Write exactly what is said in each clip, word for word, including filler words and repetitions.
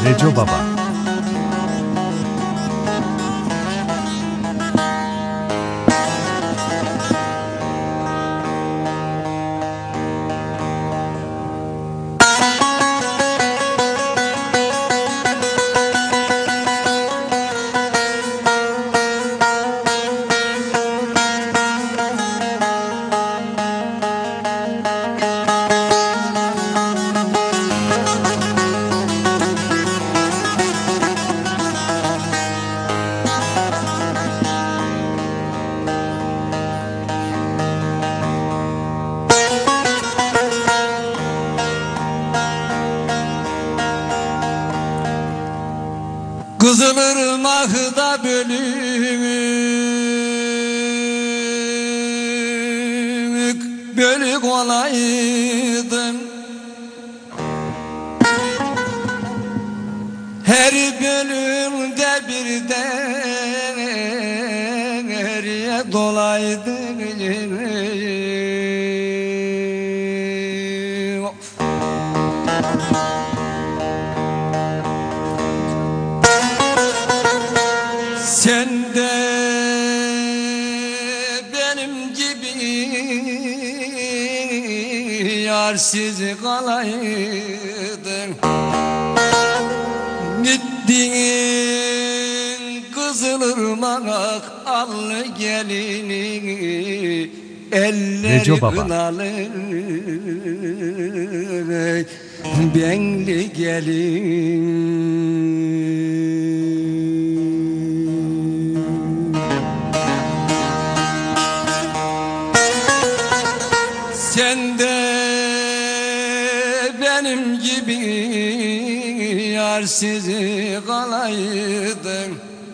Reco Baba. Kızılırmak'ta bölük bölük olaydım. Her bölümde bir deriye dolaydım. Sen de benim gibi yarsız kalaydın. Gittin Kızılırmak allı gelini, elleri kınalı benli gelin. Sen de benim gibi yarsız kalaydın.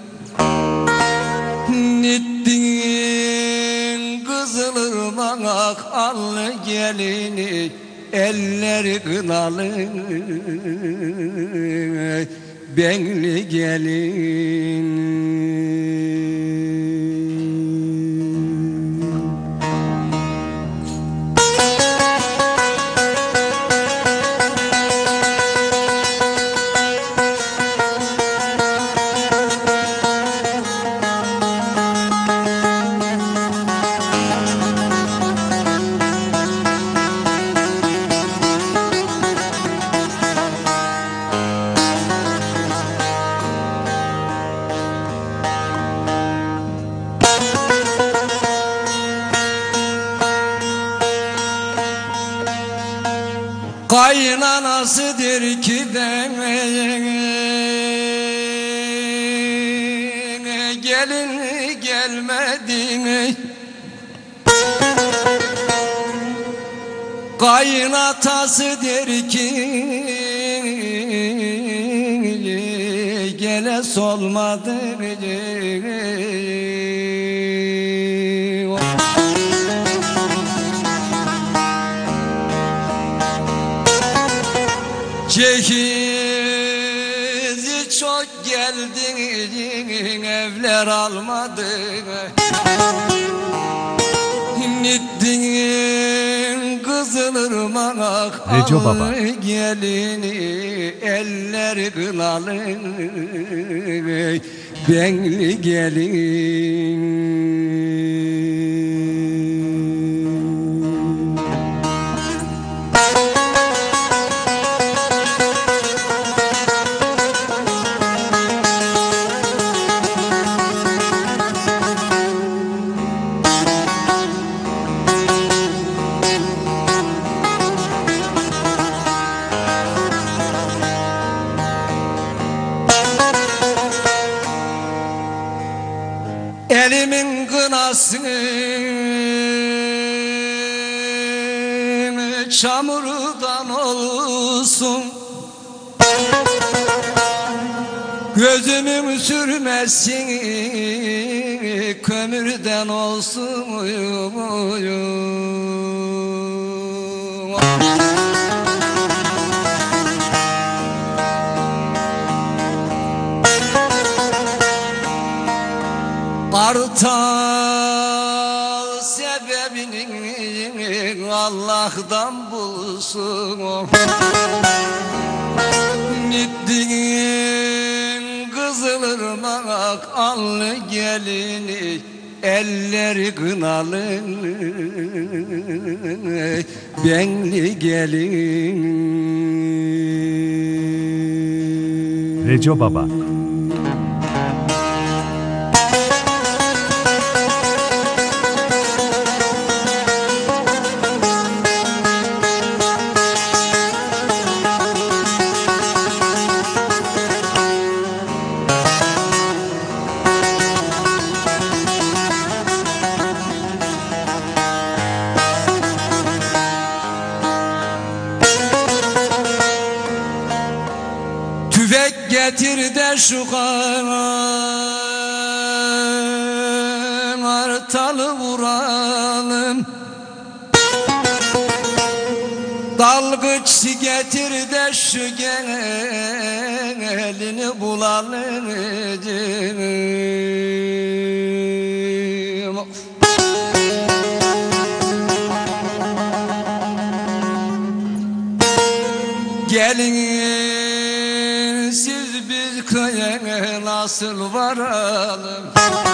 Gittin Kızılırmak allı gelini, elleri kınalı benli gelin. Kaynanasıdır ki demeye gelin gelmedin. Kaynatasıdır ki gele solmadı. Cehizi çok geldin, evler almadın. Gittin Kızılırmak Reco Baba. gelini, elleri kınalı benli gelin. Elimin kınasını çamurdan olsun, gözümün sürmesin kömürden olsun. Kartal sebebini Allah'tan bulsun. Gittin allı gelini, elleri kınalı benli gelin. Reco Baba. Tüfek getir de şu kartalı vuralım. Dalgıç getir de şu gelini bulalım. Gelin siz biz köye nasıl varalım?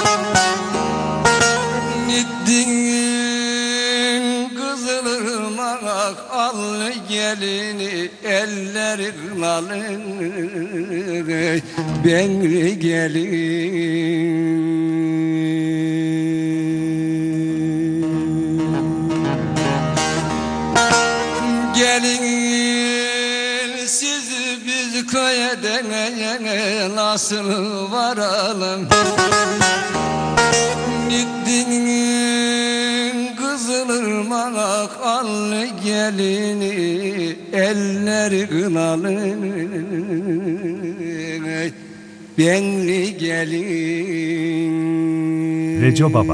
Gittin Kızılırmak al gelini, elleri kınalı benli gelin. Gelin siz biz köye nasıl varalım? Gittin Kızılırmak al gelini, elleri kınalı benli gelin. Reco Baba.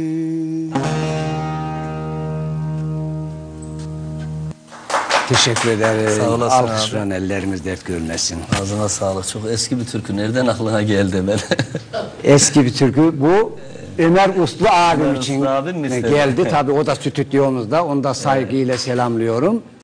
Teşekkür ederim. Sağ olasın Alkışlayan ellerimiz dert görmesin. Ağzına sağlık. Çok eski bir türkü. Nereden aklına geldi ben? Eski bir türkü bu. Ömer Uslu abim Ömer için Uslu abim mi istedi? geldi. Tabii o da stüdyomuzda. Onu da saygıyla selamlıyorum.